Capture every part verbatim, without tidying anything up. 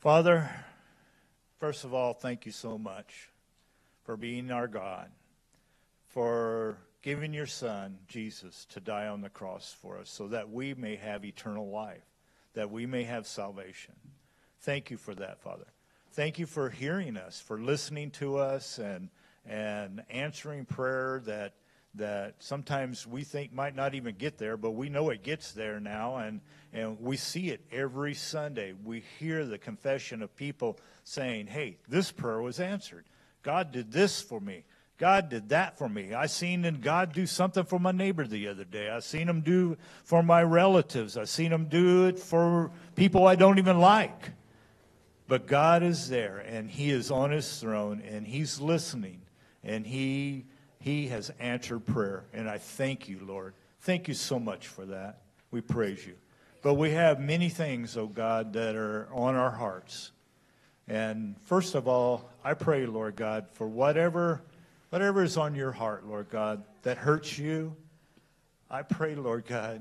Father, first of all, thank you so much for being our God, for giving your Son, Jesus, to die on the cross for us so that we may have eternal life, that we may have salvation. Thank you for that, Father. Thank you for hearing us, for listening to us and and answering prayer that that sometimes we think might not even get there, but we know it gets there now, and, and we see it every Sunday. We hear the confession of people saying, hey, this prayer was answered. God did this for me. God did that for me. I seen God do something for my neighbor the other day. I seen him do for my relatives. I seen him do it for people I don't even like. But God is there, and he is on his throne, and he's listening, and he He has answered prayer, and I thank you, Lord. Thank you so much for that. We praise you. But we have many things, oh God, that are on our hearts. And first of all, I pray, Lord God, for whatever, whatever is on your heart, Lord God, that hurts you. I pray, Lord God,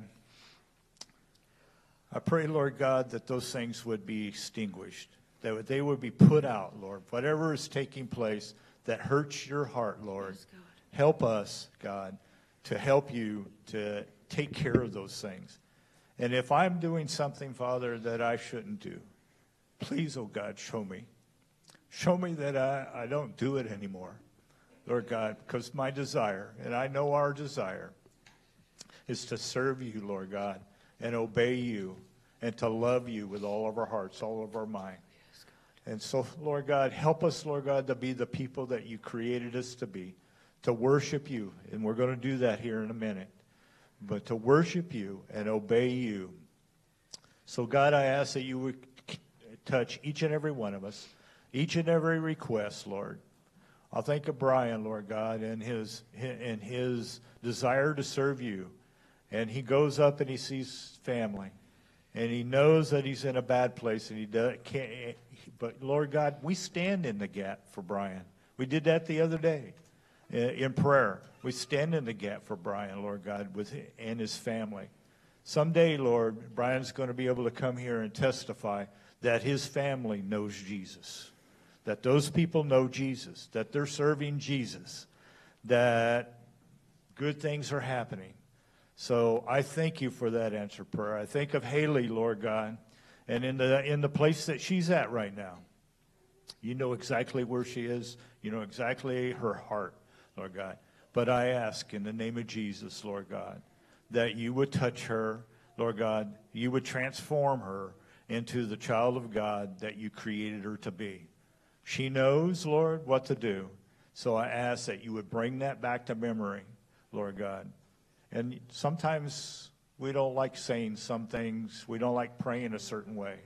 I pray, Lord God, that those things would be extinguished, that they would be put out, Lord. Whatever is taking place that hurts your heart, Lord. Yes, help us, God, to help you to take care of those things. And if I'm doing something, Father, that I shouldn't do, please, oh God, show me. Show me that I, I don't do it anymore, Lord God, because my desire, and I know our desire, is to serve you, Lord God, and obey you, and to love you with all of our hearts, all of our mind. Yes, God. And so, Lord God, help us, Lord God, to be the people that you created us to be. To worship you, and we're going to do that here in a minute, but to worship you and obey you. So, God, I ask that you would touch each and every one of us, each and every request, Lord. I'll think of Brian, Lord God, and his and his desire to serve you. And he goes up and he sees family, and he knows that he's in a bad place, and he does, can't. But, Lord God, we stand in the gap for Brian. We did that the other day. In prayer, we stand in the gap for Brian, Lord God, with and his family. Someday, Lord, Brian's going to be able to come here and testify that his family knows Jesus, that those people know Jesus, that they're serving Jesus, that good things are happening. So I thank you for that answered prayer. I think of Haley, Lord God, and in the in the place that she's at right now. You know exactly where she is. You know exactly her heart, Lord God. But I ask in the name of Jesus, Lord God, that you would touch her, Lord God. You would transform her into the child of God that you created her to be. She knows, Lord, what to do. So I ask that you would bring that back to memory, Lord God. And sometimes we don't like saying some things. We don't like praying a certain way.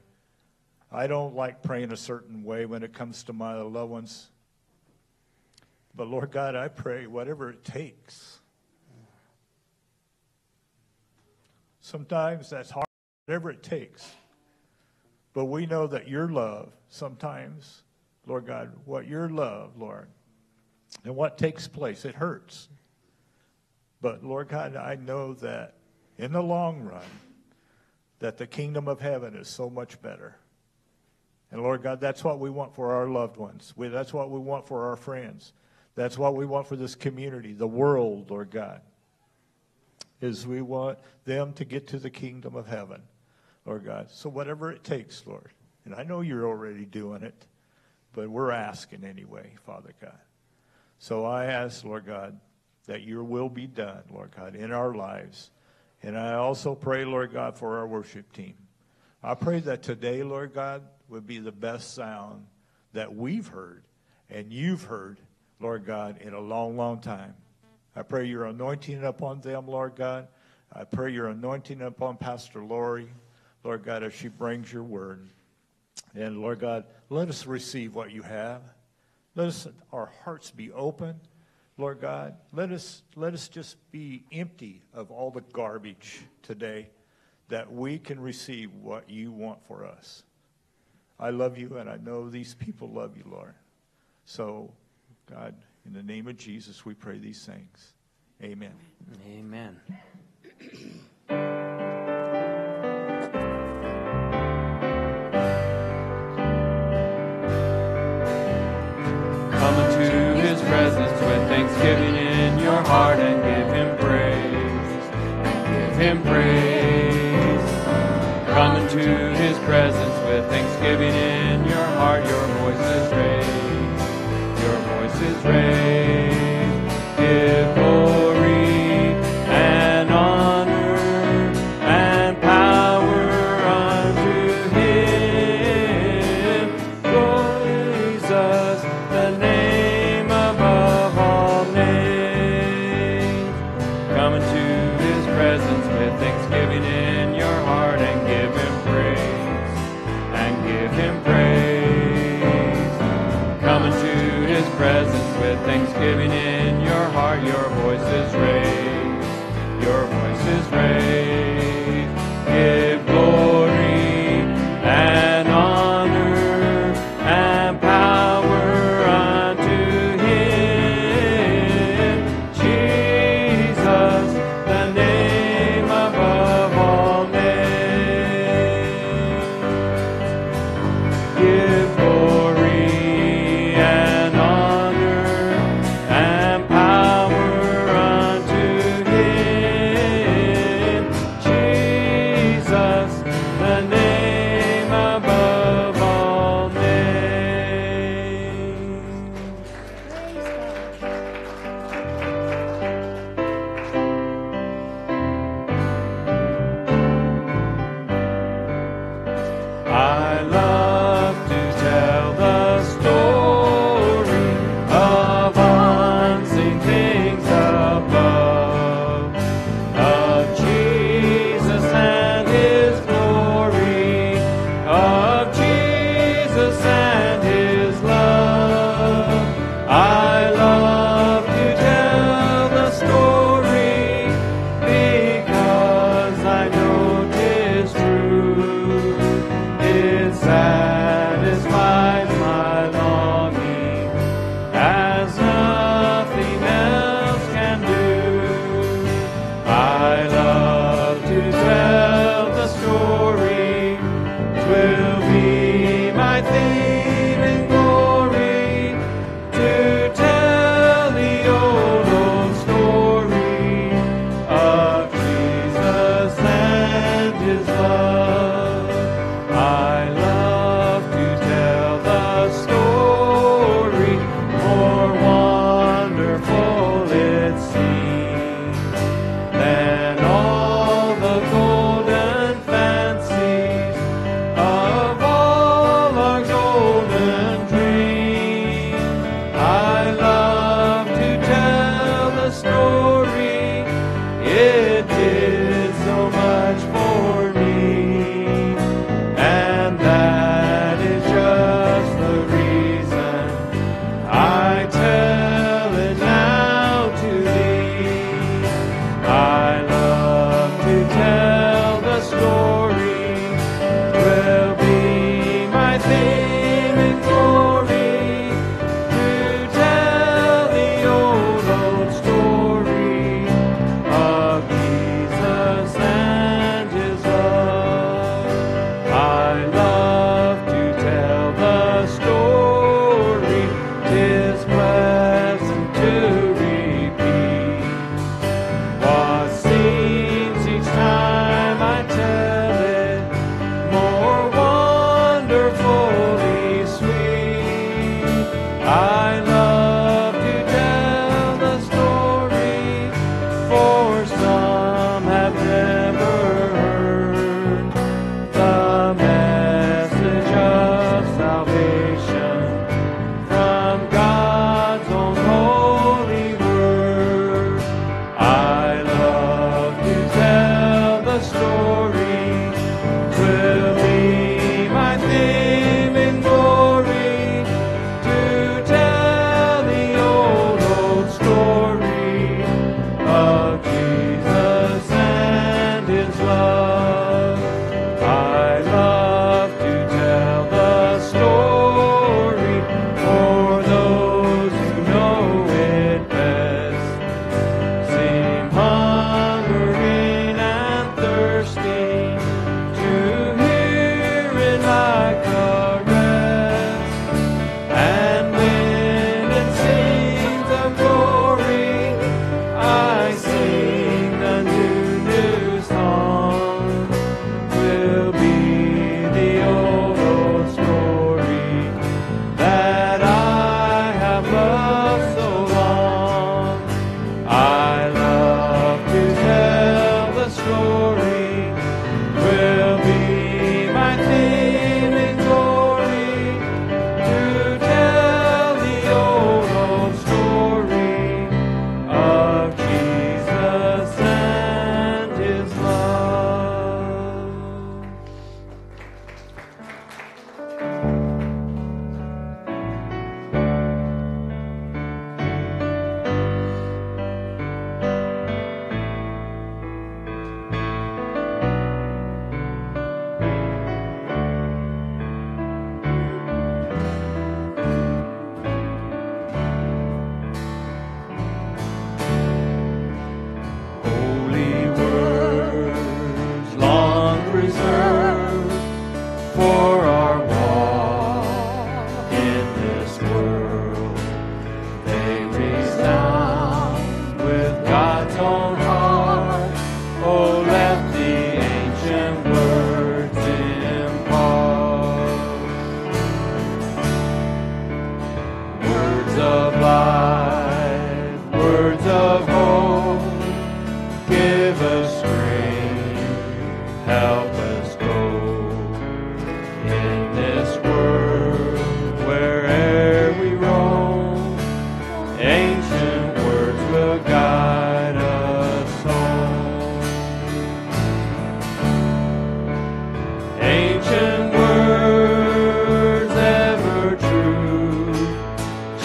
I don't like praying a certain way when it comes to my loved ones. But, Lord God, I pray whatever it takes. Sometimes that's hard, whatever it takes. But we know that your love, sometimes, Lord God, what your love, Lord, and what takes place, it hurts. But, Lord God, I know that in the long run, that the kingdom of heaven is so much better. And, Lord God, that's what we want for our loved ones. We, that's what we want for our friends. That's what we want for this community, the world, Lord God, is we want them to get to the kingdom of heaven, Lord God. So whatever it takes, Lord, and I know you're already doing it, but we're asking anyway, Father God. So I ask, Lord God, that your will be done, Lord God, in our lives. And I also pray, Lord God, for our worship team. I pray that today, Lord God, would be the best sound that we've heard and you've heard, Lord God, in a long, long time. I pray your anointing upon them, Lord God. I pray your anointing upon Pastor Lori, Lord God, as she brings your word. And, Lord God, let us receive what you have. Let us, our hearts be open, Lord God. Let us, let us just be empty of all the garbage today, that we can receive what you want for us. I love you, and I know these people love you, Lord. So, God, in the name of Jesus, we pray these things. Amen. Amen. him praise. Come into his presence with thanksgiving in your heart. Your voice is raised. Your voice is raised. Give glory and honor and power unto him. Lord Jesus, the name above all names. Come into his presence with thanksgiving in your heart and give him praise. And give him praise. Come into his presence with thanksgiving in your heart. Your voice is raised. Your voice is raised. Give glory and honor and power unto him. Jesus, the name above all names. Give glory and honor and power unto him. Jesus, the name above all names. I love to tell the story of unseen things above, of Jesus and his glory, of Jesus and his love. I love to tell the story because I know 'tis true. It satisfies my longing as nothing else can do. I love to tell the story. 'Twill be my theme in glory to tell the old, old story of Jesus and his love. I love to tell the story, more wonderful it seems than all the golden fancies of all our golden dreams. I love to tell the story, it did so much for me. And that is just the reason I tell it now to thee. I love to tell the story, will be my theme in glory, to tell the old, old story of Jesus and his love. I love to tell the story, 'tis pleasant to repeat what seems each time I tell it more wonderfully sweet. I love to tell the story, for some have never heard the message of salvation from God's own holy word. I love to tell the story, 'twill be my theme in glory to tell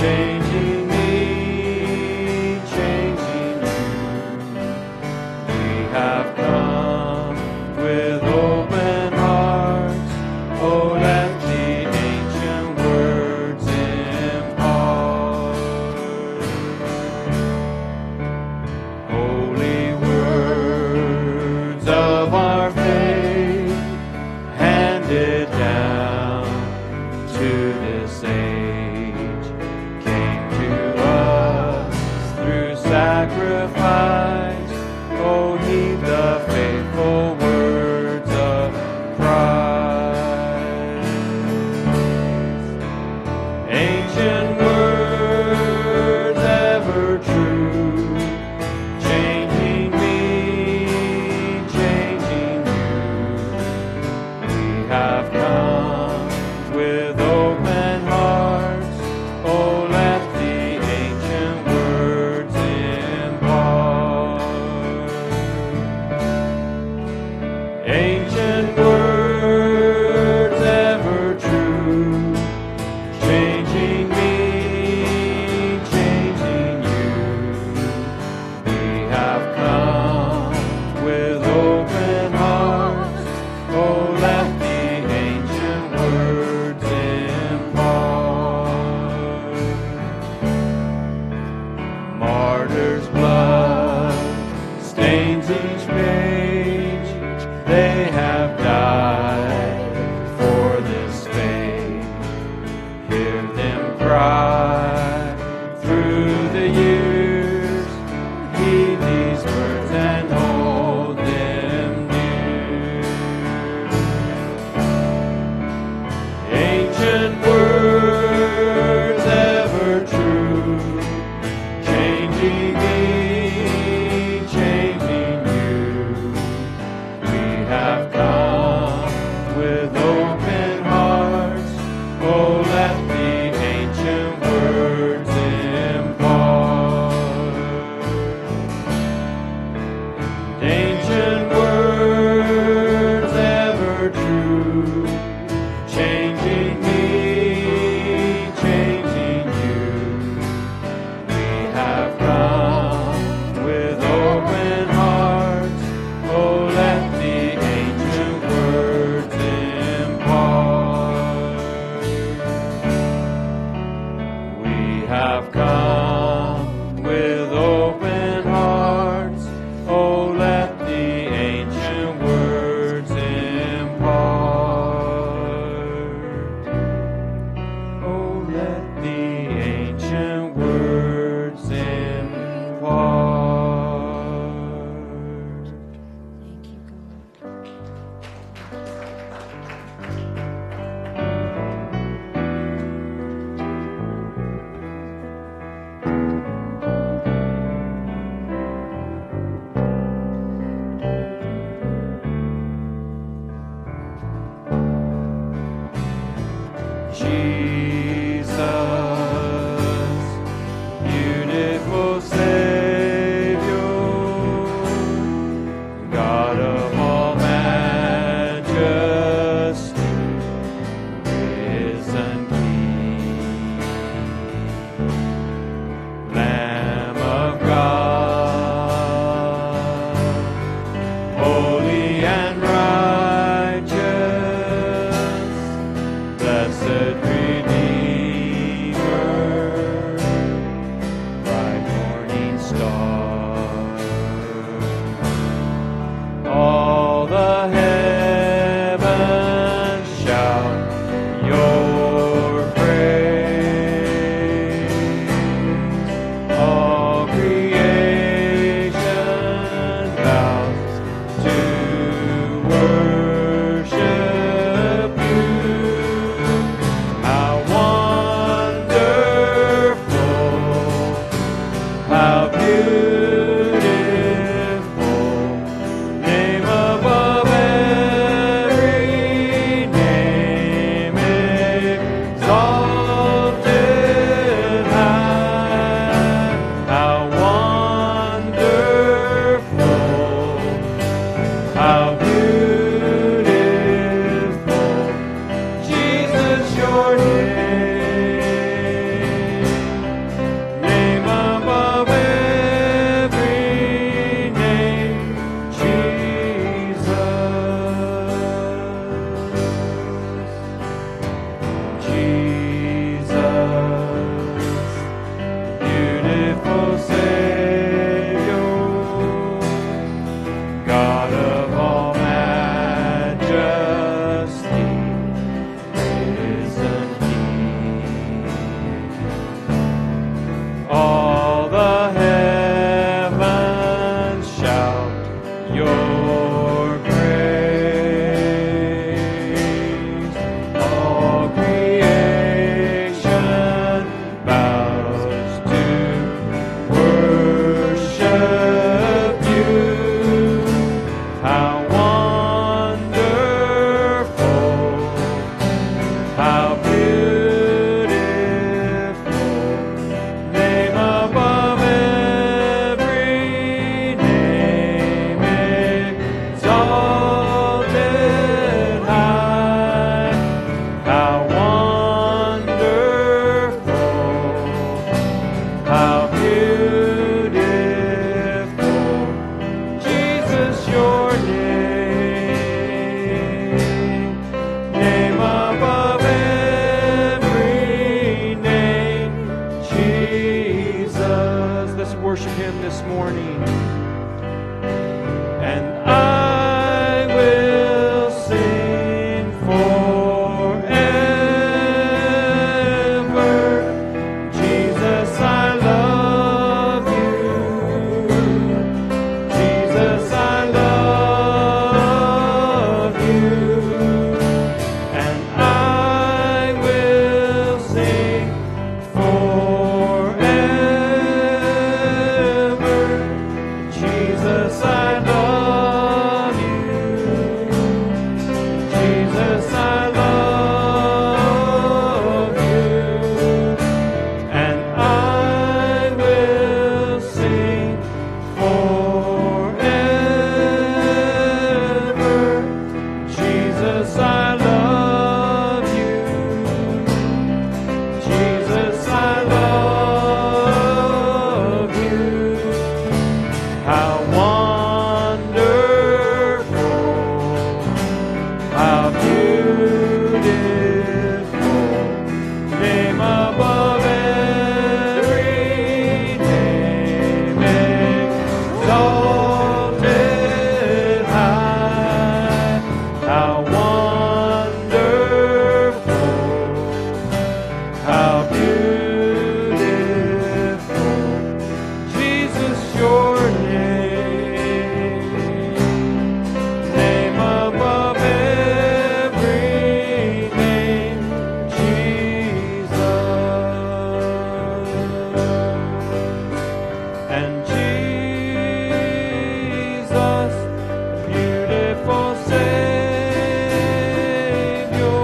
changing me, changing you. We have come with open hearts. Oh, let the ancient words impart. Holy words of our faith, handed down to this age, came to us through sacrifice. Oh, heed the faithful words of Christ. Ancient words ever true, changing me, changing you. We have come with open hearts. Oh, let the ancient words impart. Ancient words ever true, changing me, changing you. We have come with open hearts. Oh, let the ancient words impart. Martyr's blood stains each page. They have died for this faith. Hear them cry through the years. Heed these words and hold them near. Ancient words ever true, changing me, changing you. We have come with open hearts. Oh, let the ancient words impart. Ancient words ever true, changing me, changing you. We have come with open hearts. Oh, let the ancient words impart. We have come with open hearts. Oh, let the ancient words impart. Oh, let the ancient words impart. Thank you, God. Jesus. Let's worship him this morning. And I will sing forever. Jesus, I love you. Jesus, I love you. And I will sing forever. Jesus, I love you. Jesus, I love you. And I will sing forever. Jesus, I love you. Jesus, I love you. How wonderful, how beautiful, name above every name, exalted high. How wonderful, how beautiful, Jesus, your name, name above every name, Jesus. And Jesus, beautiful Savior,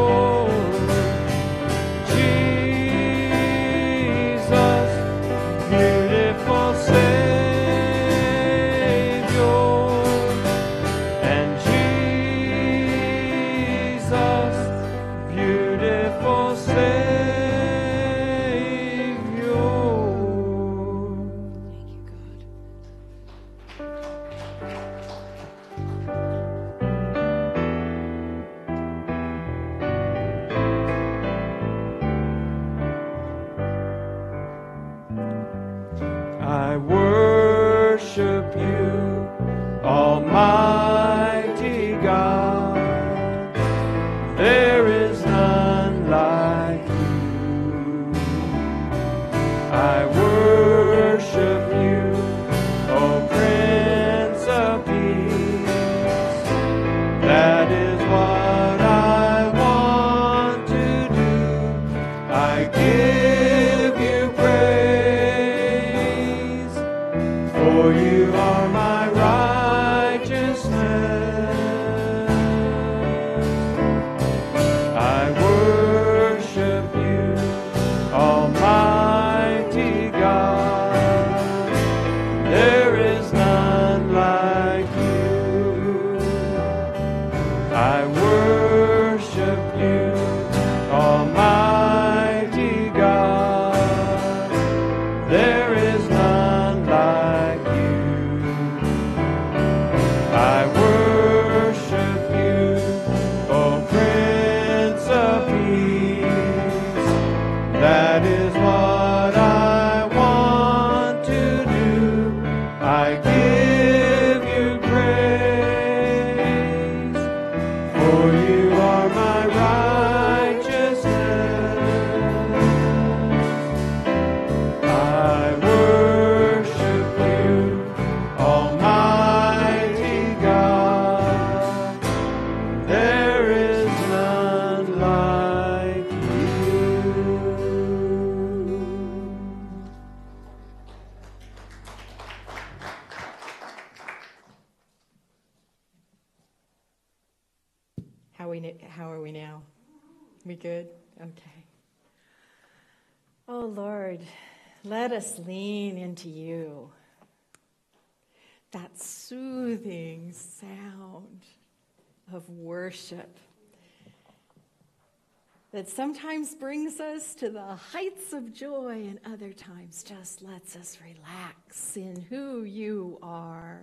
Jesus, beautiful Savior, and Jesus, beautiful Savior. Thank you, God. I worship you, Almighty God. There is none like you. I worship you, O Prince of Peace. That is what I want to do. I give you praise, for you are my righteousness. I worship you, Almighty God. There is none like you. I worship you, Almighty God. There is none like you. I worship you, O Prince of Peace. That is what I want to do. I give you praise, for you are my righteousness. I worship you, Almighty God. There is none like you. How we na- how are we now? We good? Okay. Oh Lord, let us lean into you. That soothing sound of worship that sometimes brings us to the heights of joy and other times just lets us relax in who you are.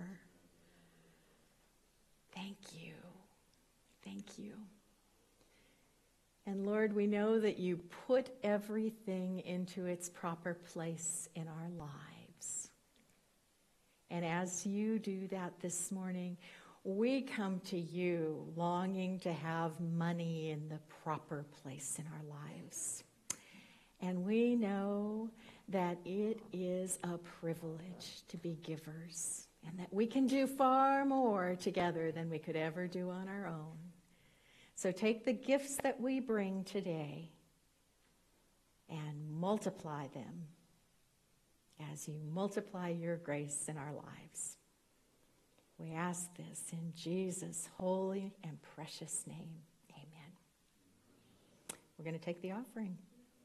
Thank you. Thank you. And Lord, we know that you put everything into its proper place in our lives. And as you do that this morning, we come to you longing to have money in the proper place in our lives. And we know that it is a privilege to be givers, and that we can do far more together than we could ever do on our own. So take the gifts that we bring today and multiply them as you multiply your grace in our lives. We ask this in Jesus' holy and precious name. Amen. We're going to take the offering.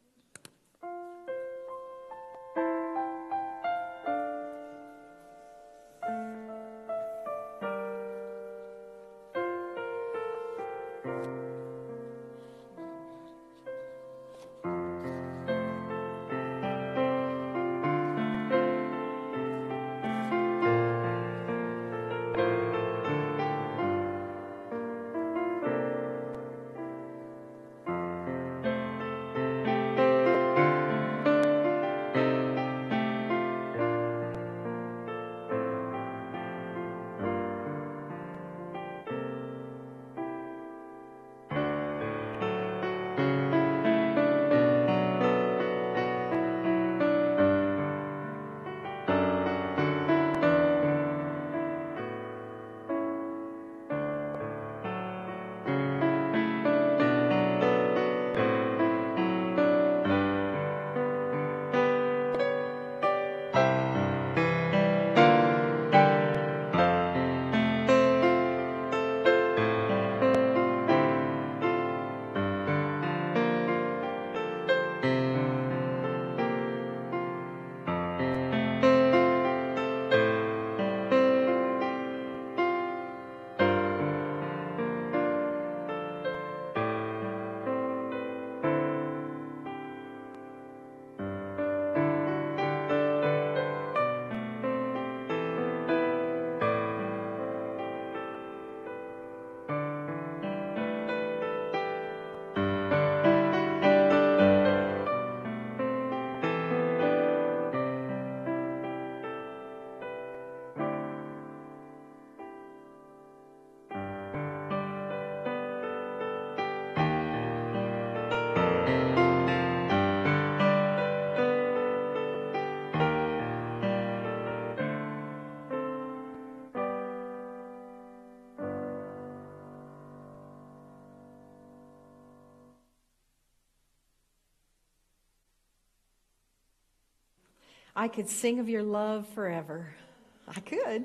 I could sing of your love forever. I could.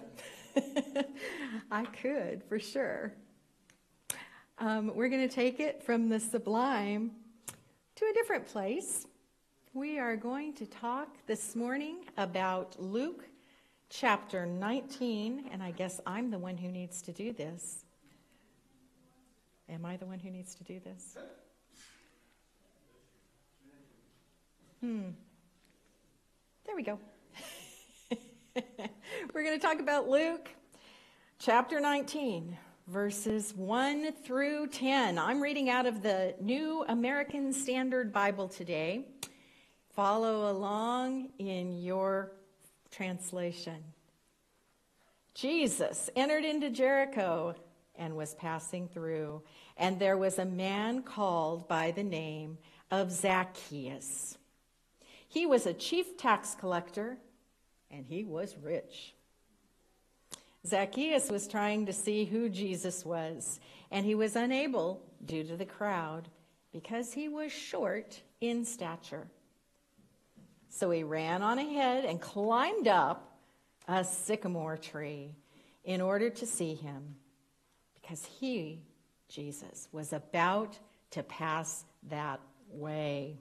I could, for sure. Um, we're going to take it from the sublime to a different place. We are going to talk this morning about Luke chapter nineteen, and I guess I'm the one who needs to do this. Am I the one who needs to do this? Hmm. There we go. We're going to talk about Luke chapter nineteen, verses one through ten. I'm reading out of the New American Standard Bible today. Follow along in your translation. Jesus entered into Jericho and was passing through, and there was a man called by the name of Zacchaeus. He was a chief tax collector, and he was rich. Zacchaeus was trying to see who Jesus was, and he was unable due to the crowd because he was short in stature. So he ran on ahead and climbed up a sycamore tree in order to see him, because he, Jesus, was about to pass that way.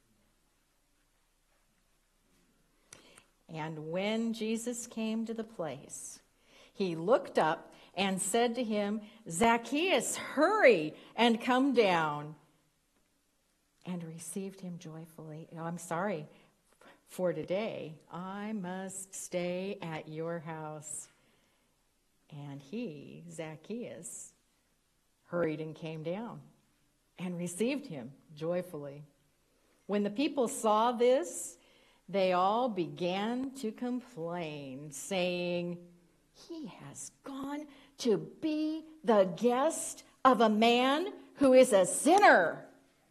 And when Jesus came to the place, he looked up and said to him, "Zacchaeus, hurry and come down," and received him joyfully. Oh, I'm sorry, for today I must stay at your house. And he, Zacchaeus, hurried and came down and received him joyfully. When the people saw this, they all began to complain, saying, "He has gone to be the guest of a man who is a sinner."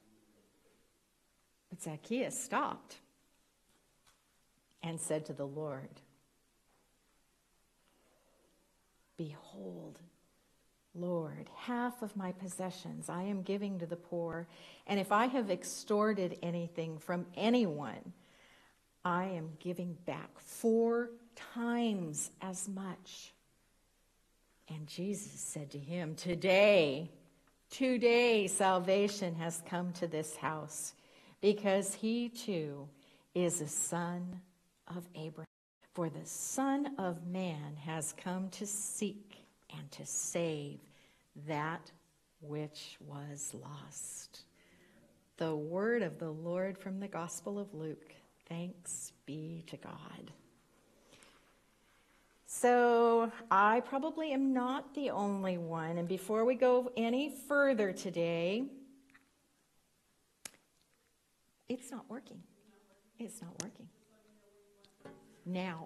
But Zacchaeus stopped and said to the Lord, "Behold, Lord, half of my possessions I am giving to the poor, and if I have extorted anything from anyone, I am giving back four times as much." And Jesus said to him, Today, today salvation has come to this house, because he too is a son of Abraham. For the Son of Man has come to seek and to save that which was lost. The word of the Lord from the Gospel of Luke. Thanks be to God. So I probably am not the only one. And before we go any further today, it's not working. It's not working. Now.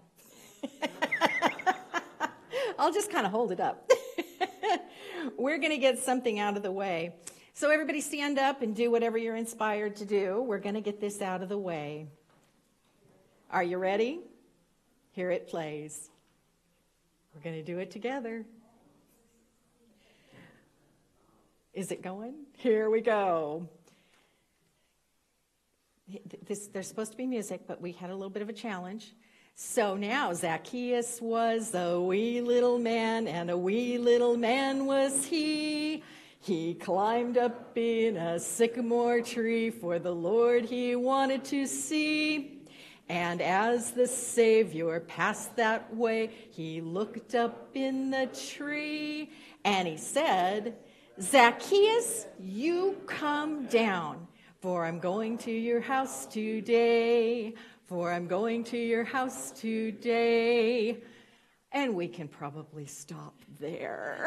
I'll just kind of hold it up. We're going to get something out of the way. So everybody stand up and do whatever you're inspired to do. We're going to get this out of the way. Are you ready? Here it plays. We're going to do it together. Is it going? Here we go. This, there's supposed to be music, but we had a little bit of a challenge. So now Zacchaeus was a wee little man, and a wee little man was he. He climbed up in a sycamore tree, for the Lord he wanted to see. And as the Savior passed that way, he looked up in the tree, and he said, "Zacchaeus, you come down, for I'm going to your house today. For I'm going to your house today." And we can probably stop there.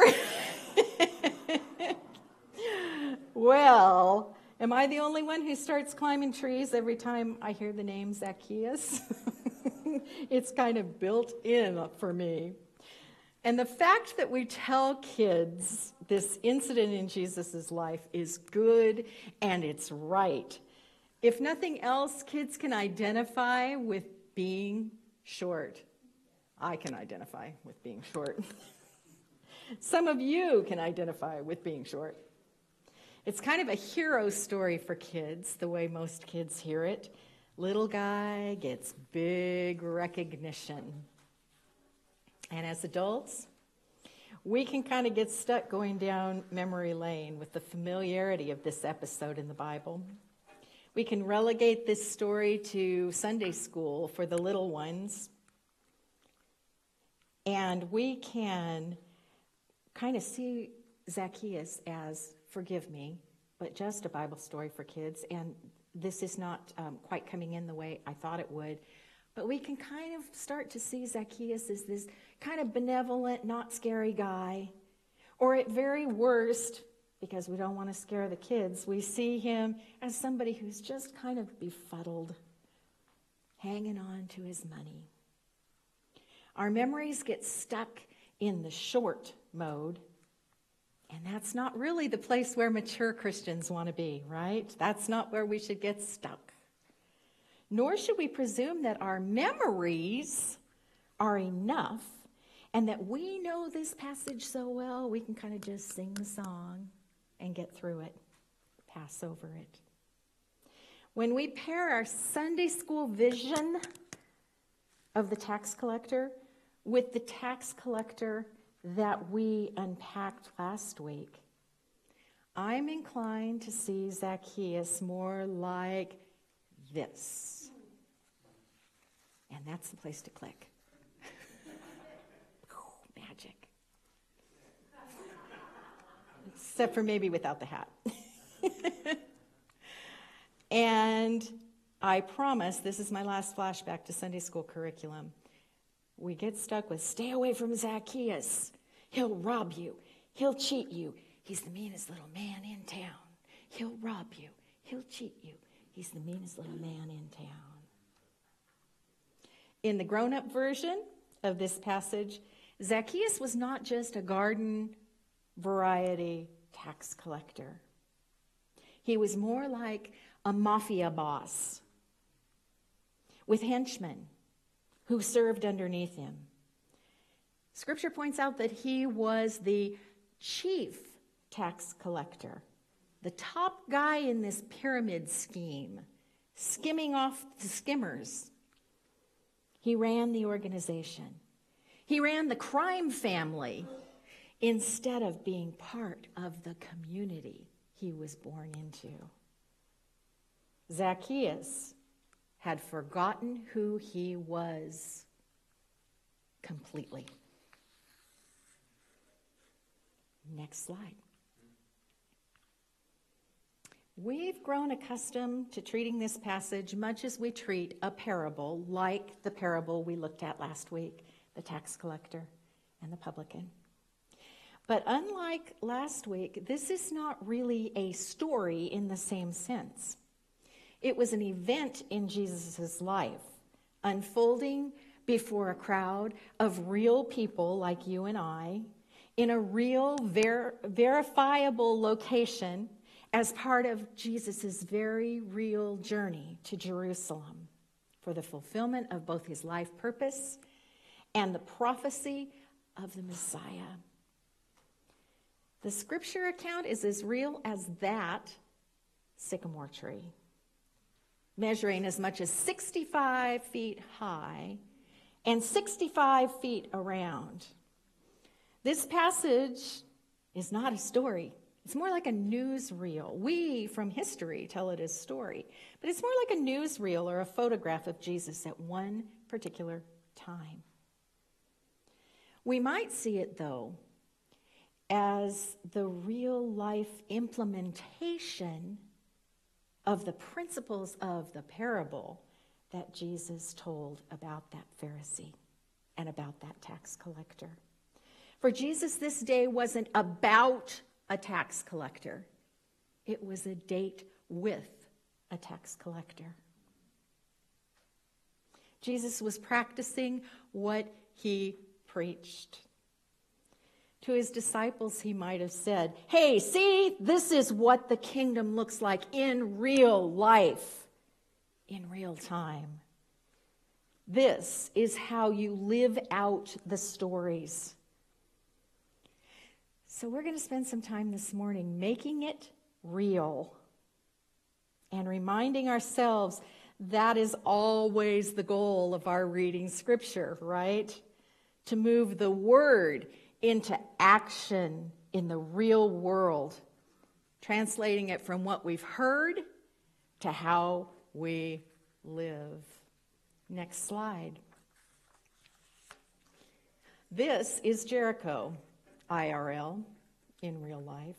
Well, am I the only one who starts climbing trees every time I hear the name Zacchaeus? It's kind of built in for me. And the fact that we tell kids this incident in Jesus' life is good and it's right. If nothing else, kids can identify with being short. I can identify with being short. Some of you can identify with being short. It's kind of a hero story for kids, the way most kids hear it. Little guy gets big recognition. And as adults, we can kind of get stuck going down memory lane with the familiarity of this episode in the Bible. We can relegate this story to Sunday school for the little ones. And we can kind of see Zacchaeus as, forgive me, but just a Bible story for kids. And this is not um, quite coming in the way I thought it would. But we can kind of start to see Zacchaeus as this kind of benevolent, not scary guy. Or at very worst, because we don't want to scare the kids, we see him as somebody who's just kind of befuddled, hanging on to his money. Our memories get stuck in the short mode, and that's not really the place where mature Christians want to be, right? That's not where we should get stuck. Nor should we presume that our memories are enough and that we know this passage so well, we can kind of just sing the song and get through it, pass over it. When we pair our Sunday school vision of the tax collector with the tax collector that we unpacked last week, I'm inclined to see Zacchaeus more like this. And that's the place to click. Ooh, magic. Except for maybe without the hat. And I promise, this is my last flashback to Sunday school curriculum. We get stuck with, stay away from Zacchaeus. He'll rob you. He'll cheat you. He's the meanest little man in town. He'll rob you. He'll cheat you. He's the meanest little man in town. In the grown-up version of this passage, Zacchaeus was not just a garden variety tax collector. He was more like a mafia boss with henchmen who served underneath him. Scripture points out that he was the chief tax collector, the top guy in this pyramid scheme, skimming off the skimmers. He ran the organization. He ran the crime family instead of being part of the community he was born into. Zacchaeus had forgotten who he was completely. Next slide. We've grown accustomed to treating this passage much as we treat a parable, like the parable we looked at last week, the tax collector and the publican. But unlike last week, this is not really a story in the same sense. It was an event in Jesus' life, unfolding before a crowd of real people like you and I, in a real, ver- verifiable location as part of Jesus' very real journey to Jerusalem for the fulfillment of both his life purpose and the prophecy of the Messiah. The scripture account is as real as that sycamore tree, measuring as much as sixty-five feet high and sixty-five feet around. This passage is not a story. It's more like a newsreel. We, from history, tell it as story. But it's more like a newsreel or a photograph of Jesus at one particular time. We might see it, though, as the real-life implementation of the principles of the parable that Jesus told about that Pharisee and about that tax collector. For Jesus, this day wasn't about a tax collector. It was a date with a tax collector. Jesus was practicing what he preached. To his disciples, he might have said, hey, see, this is what the kingdom looks like in real life, in real time. This is how you live out the stories. So we're going to spend some time this morning making it real and reminding ourselves that is always the goal of our reading scripture, right? To move the word into action in the real world, translating it from what we've heard to how we live. Next slide. This is Jericho, I R L, in real life.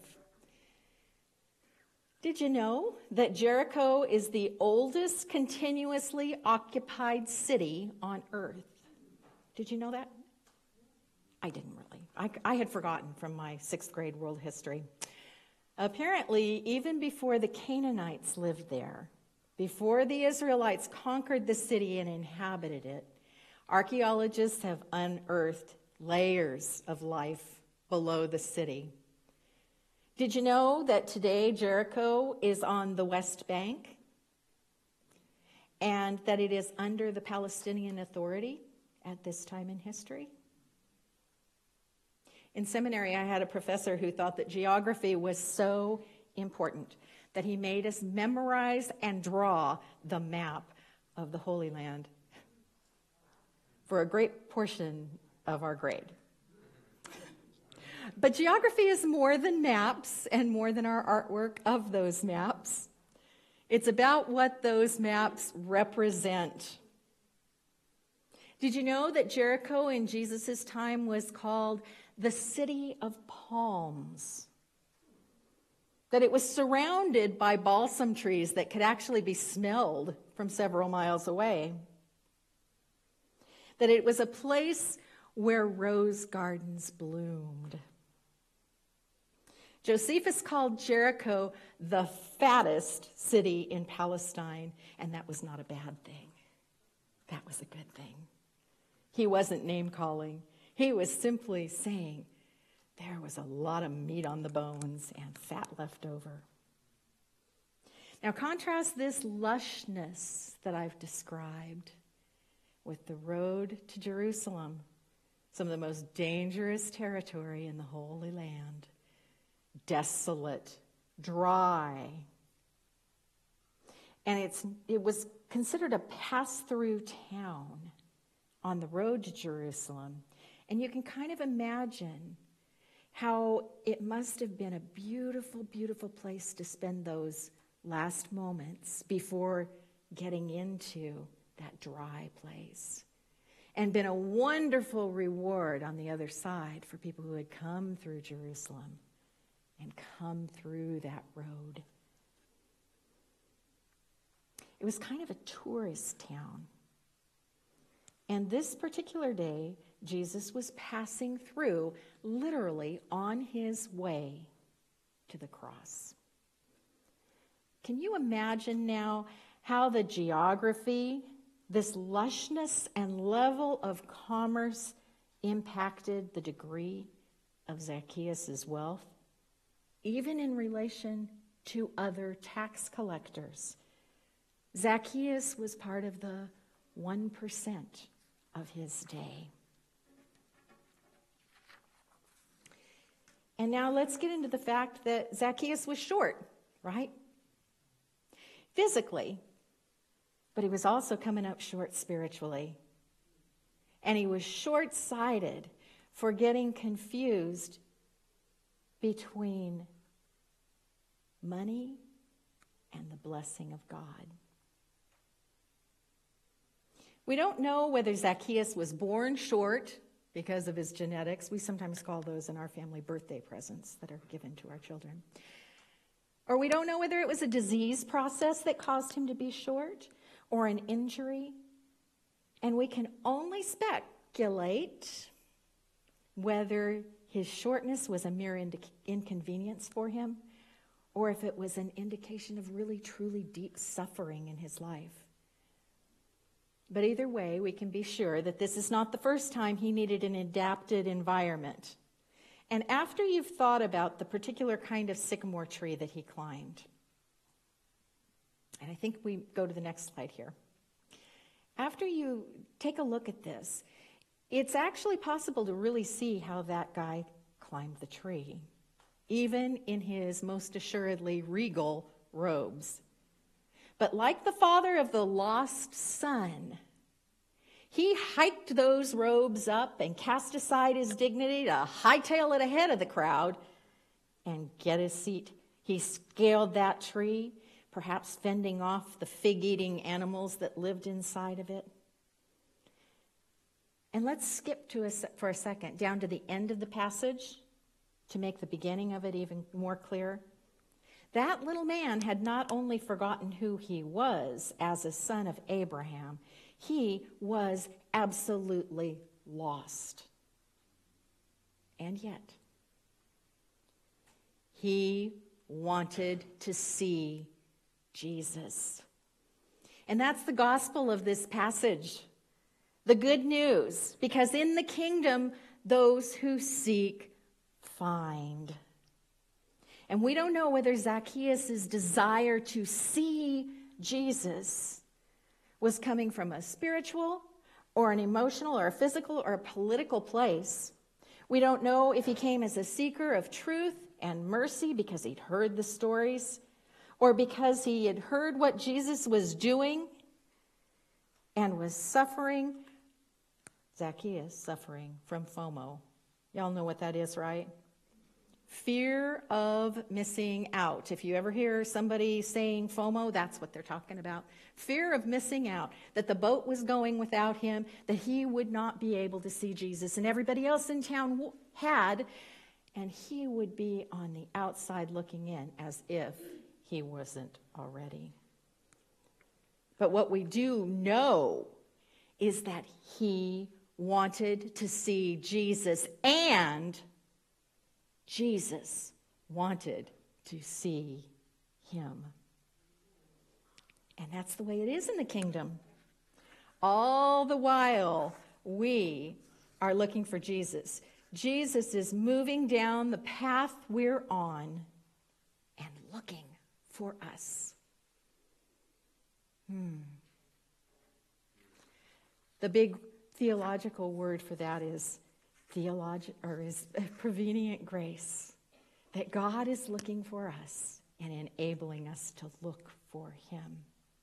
Did you know that Jericho is the oldest continuously occupied city on earth? Did you know that? I didn't really. I, I had forgotten from my sixth grade world history. Apparently, even before the Canaanites lived there, before the Israelites conquered the city and inhabited it, archaeologists have unearthed layers of life below the city. Did you know that today Jericho is on the West Bank and that it is under the Palestinian Authority at this time in history? In seminary, I had a professor who thought that geography was so important that he made us memorize and draw the map of the Holy Land for a great portion of our grade. But geography is more than maps and more than our artwork of those maps. It's about what those maps represent. Did you know that Jericho in Jesus' time was called the City of Palms? That it was surrounded by balsam trees that could actually be smelled from several miles away. That it was a place where rose gardens bloomed. Josephus called Jericho the fattest city in Palestine, and that was not a bad thing. That was a good thing. He wasn't name-calling. He was simply saying there was a lot of meat on the bones and fat left over. Now contrast this lushness that I've described with the road to Jerusalem, some of the most dangerous territory in the Holy Land. Desolate, dry. And it's it was considered a pass-through town on the road to Jerusalem. And you can kind of imagine how it must have been a beautiful, beautiful place to spend those last moments before getting into that dry place. And been a wonderful reward on the other side for people who had come through Jerusalem and come through that road. It was kind of a tourist town. And this particular day, Jesus was passing through, literally on his way to the cross. Can you imagine now how the geography, this lushness and level of commerce impacted the degree of Zacchaeus' wealth, even in relation to other tax collectors? Zacchaeus was part of the one percent of his day. And now let's get into the fact that Zacchaeus was short, right? Physically, but he was also coming up short spiritually. And he was short-sighted for getting confused between money and the blessing of God. We don't know whether Zacchaeus was born short because of his genetics. We sometimes call those in our family birthday presents that are given to our children. Or we don't know whether it was a disease process that caused him to be short or an injury. And we can only speculate whether his shortness was a mere ind- inconvenience for him or if it was an indication of really, truly deep suffering in his life. But either way, we can be sure that this is not the first time he needed an adapted environment. And after you've thought about the particular kind of sycamore tree that he climbed, and I think we go to the next slide here. After you take a look at this, it's actually possible to really see how that guy climbed the tree, even in his most assuredly regal robes. But like the father of the lost son, he hiked those robes up and cast aside his dignity to hightail it ahead of the crowd and get his seat. He scaled that tree, perhaps fending off the fig-eating animals that lived inside of it. And let's skip to a se- for a second down to the end of the passage to make the beginning of it even more clear. That little man had not only forgotten who he was as a son of Abraham, he was absolutely lost. And yet, he wanted to see Jesus. And that's the gospel of this passage. The good news, because in the kingdom, those who seek find. And we don't know whether Zacchaeus' desire to see Jesus was coming from a spiritual or an emotional or a physical or a political place. We don't know if he came as a seeker of truth and mercy because he'd heard the stories or because he had heard what Jesus was doing and was suffering. Zacchaeus suffering from FOMO. Y'all know what that is, right? Fear of missing out. If you ever hear somebody saying FOMO, that's what they're talking about. Fear of missing out, that the boat was going without him, that he would not be able to see Jesus, and everybody else in town had, and he would be on the outside looking in as if he wasn't already. But what we do know is that he wanted to see Jesus, and Jesus wanted to see him. And that's the way it is in the kingdom. All the while, we are looking for Jesus. Jesus is moving down the path we're on and looking for us. Hmm. The big theological word for that is theologi- or is prevenient grace. That God is looking for us and enabling us to look for him.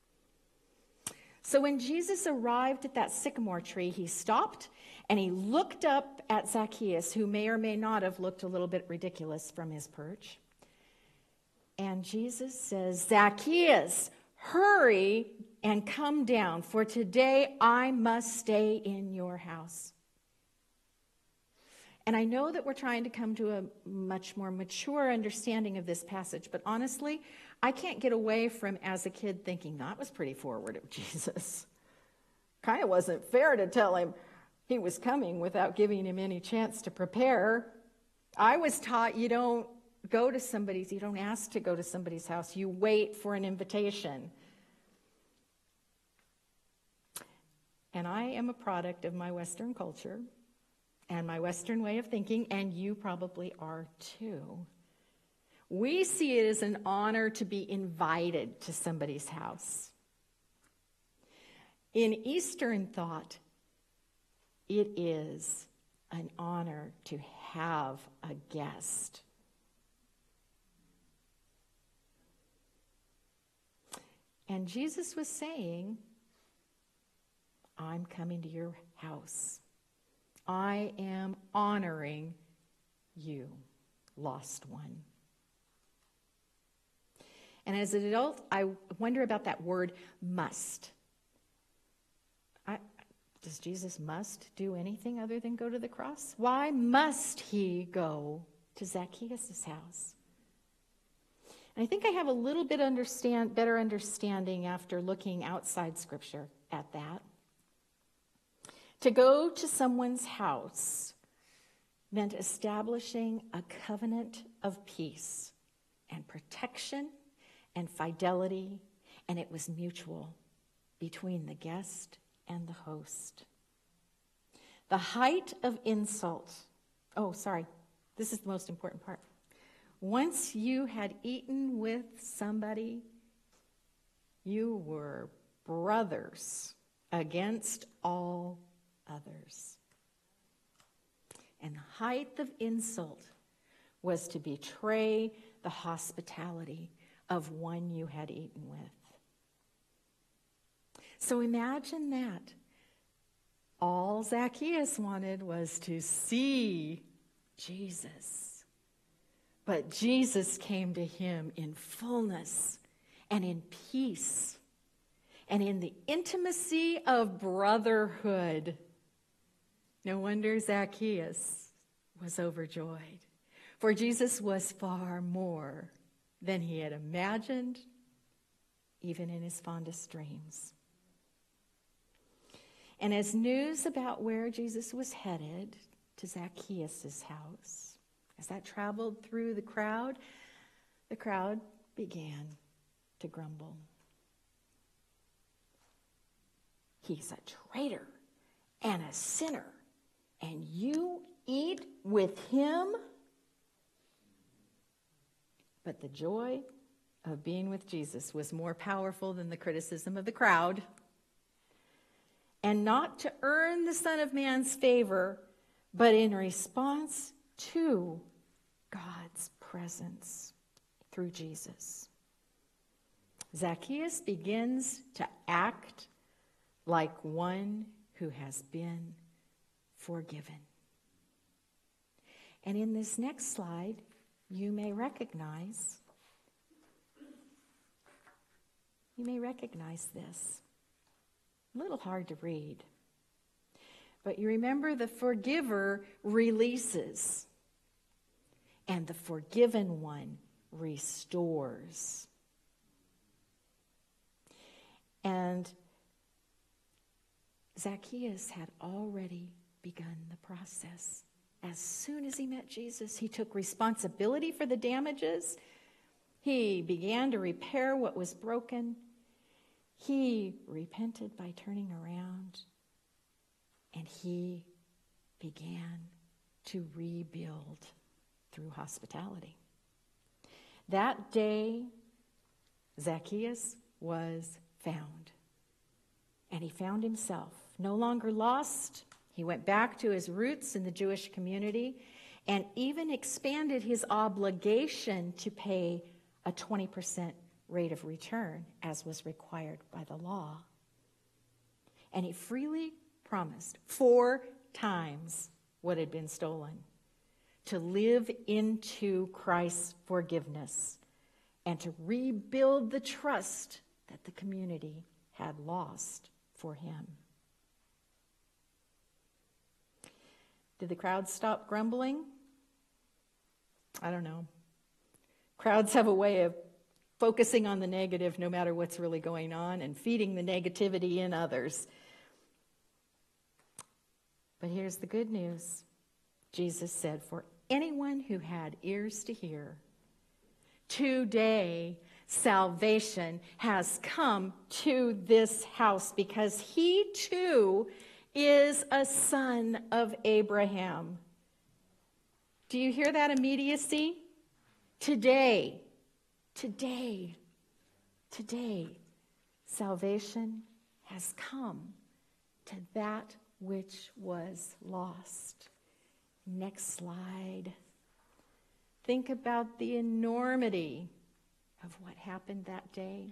So when Jesus arrived at that sycamore tree, he stopped and he looked up at Zacchaeus, who may or may not have looked a little bit ridiculous from his perch. And Jesus says, Zacchaeus, hurry and come down, for today I must stay in your house. And I know that we're trying to come to a much more mature understanding of this passage, but honestly, I can't get away from, as a kid, thinking that was pretty forward of Jesus. Kind of wasn't fair to tell him he was coming without giving him any chance to prepare. I was taught you don't go to somebody's, you don't ask to go to somebody's house. You wait for an invitation. And I am a product of my Western culture and my Western way of thinking, and you probably are too. We see it as an honor to be invited to somebody's house. In Eastern thought, it is an honor to have a guest. And Jesus was saying, I'm coming to your house. I am honoring you, lost one. And as an adult, I wonder about that word must. I, does Jesus must do anything other than go to the cross? Why must he go to Zacchaeus' house? And I think I have a little bit understand, better understanding after looking outside Scripture at that. To go to someone's house meant establishing a covenant of peace and protection and fidelity, and it was mutual between the guest and the host. The height of insult, oh, sorry, this is the most important part. Once you had eaten with somebody, you were brothers against all others. And the height of insult was to betray the hospitality of one you had eaten with. So imagine that. All Zacchaeus wanted was to see Jesus. But Jesus came to him in fullness and in peace and in the intimacy of brotherhood. No wonder Zacchaeus was overjoyed, for Jesus was far more than he had imagined, even in his fondest dreams. And as news about where Jesus was headed, to Zacchaeus' house, as that traveled through the crowd, the crowd began to grumble. He's a traitor and a sinner, and you eat with him? But the joy of being with Jesus was more powerful than the criticism of the crowd. And not to earn the Son of Man's favor, but in response to God's presence through Jesus. Zacchaeus begins to act like one who has been forgiven. And in this next slide, you may recognize, you may recognize this. A little hard to read. But you remember the forgiver releases, and the forgiven one restores. And Zacchaeus had already begun the process as soon as he met Jesus, he took responsibility for the damages. He began to repair what was broken. He repented by turning around, and he began to rebuild through hospitality. That day, Zacchaeus was found, and he found himself no longer lost. He went back to his roots in the Jewish community and even expanded his obligation to pay a twenty percent rate of return, as was required by the law. And he freely promised four times what had been stolen, to live into Christ's forgiveness and to rebuild the trust that the community had lost for him. Did the crowd stop grumbling? I don't know. Crowds have a way of focusing on the negative no matter what's really going on and feeding the negativity in others. But here's the good news. Jesus said, for anyone who had ears to hear, today salvation has come to this house because he too is a son of Abraham. Do you hear that immediacy? Today, today, today, salvation has come to that which was lost. Next slide. Think about the enormity of what happened that day.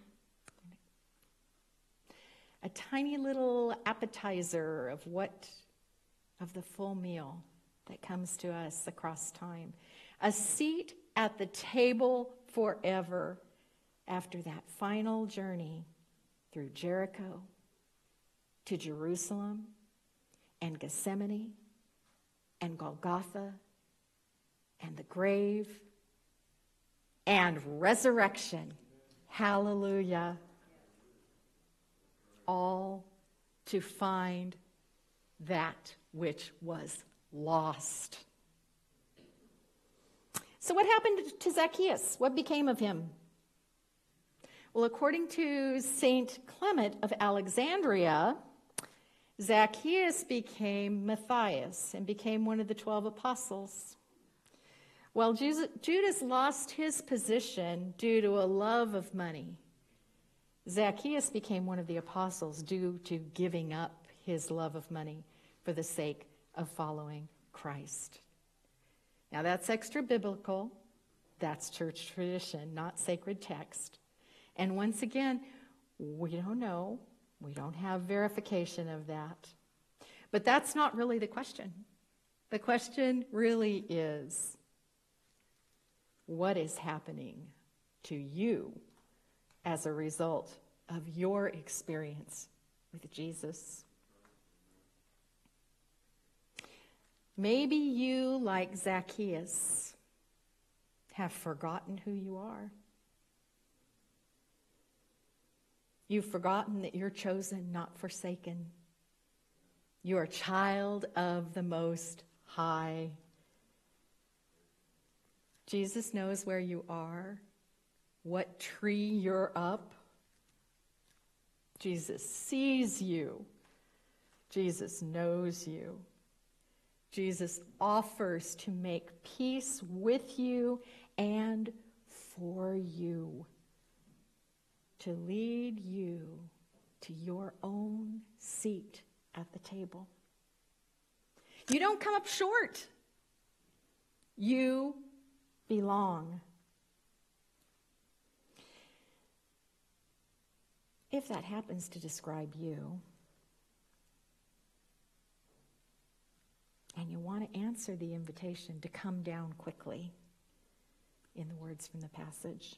A tiny little appetizer of what, of the full meal that comes to us across time. A seat at the table forever after that final journey through Jericho to Jerusalem and Gethsemane and Golgotha and the grave and resurrection. Hallelujah. All to find that which was lost. So what happened to Zacchaeus? What became of him? Well, according to Saint Clement of Alexandria, Zacchaeus became Matthias and became one of the twelve apostles. While Judas lost his position due to a love of money, Zacchaeus became one of the apostles due to giving up his love of money for the sake of following Christ. Now that's extra biblical. That's church tradition, not sacred text. And once again, we don't know. We don't have verification of that. But that's not really the question. The question really is, what is happening to you as a result of your experience with Jesus? Maybe you, like Zacchaeus, have forgotten who you are. You've forgotten that you're chosen, not forsaken. You're a child of the Most High. Jesus knows where you are, what tree you're up. Jesus sees you. Jesus knows you. Jesus offers to make peace with you and for you, to lead you to your own seat at the table. You don't come up short. You belong. If that happens to describe you, and you want to answer the invitation to come down quickly, in the words from the passage,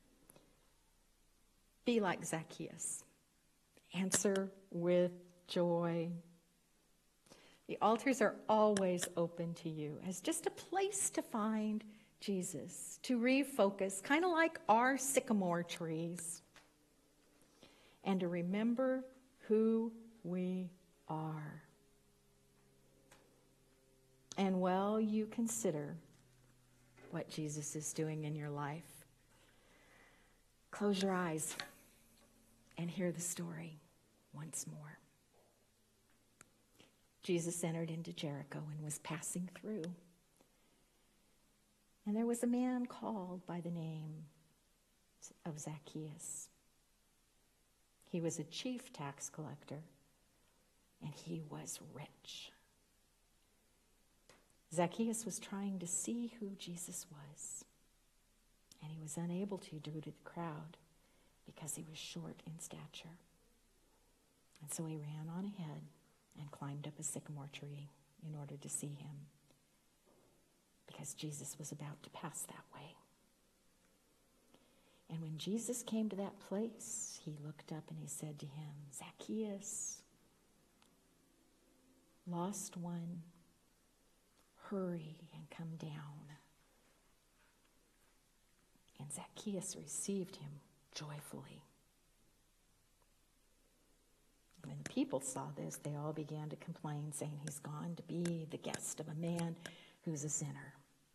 be like Zacchaeus. Answer with joy. The altars are always open to you as just a place to find Jesus, to refocus, kind of like our sycamore trees, and to remember who we are. And while you consider what Jesus is doing in your life, close your eyes and hear the story once more. Jesus entered into Jericho and was passing through. And there was a man called by the name of Zacchaeus. He was a chief tax collector, and he was rich. Zacchaeus was trying to see who Jesus was, and he was unable to due to the crowd because he was short in stature. And so he ran on ahead and climbed up a sycamore tree in order to see him, because Jesus was about to pass that way. And when Jesus came to that place, he looked up and he said to him, Zacchaeus, lost one, hurry and come down. And Zacchaeus received him joyfully. When the people saw this, they all began to complain, saying, he's gone to be the guest of a man who's a sinner.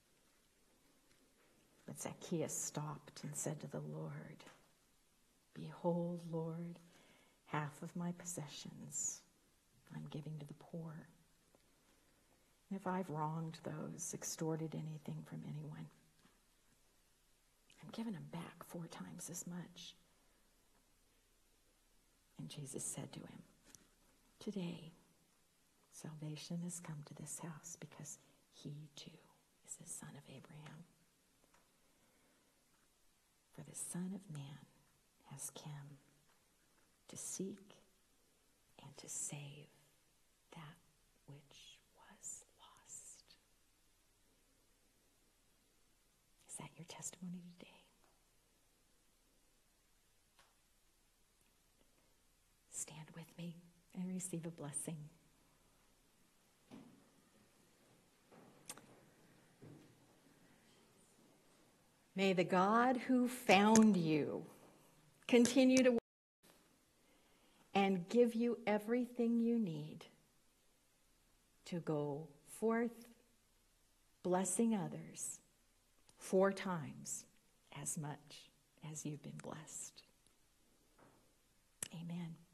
But Zacchaeus stopped and said to the Lord, behold, Lord, half of my possessions I'm giving to the poor. And if I've wronged those, extorted anything from anyone, I'm giving them back four times as much. And Jesus said to him, today salvation has come to this house, because he too is the son of Abraham. For the Son of Man has come to seek and to save that which was lost. Is that your testimony today? Stand with me and receive a blessing. May the God who found you continue to work and give you everything you need to go forth blessing others four times as much as you've been blessed. Amen.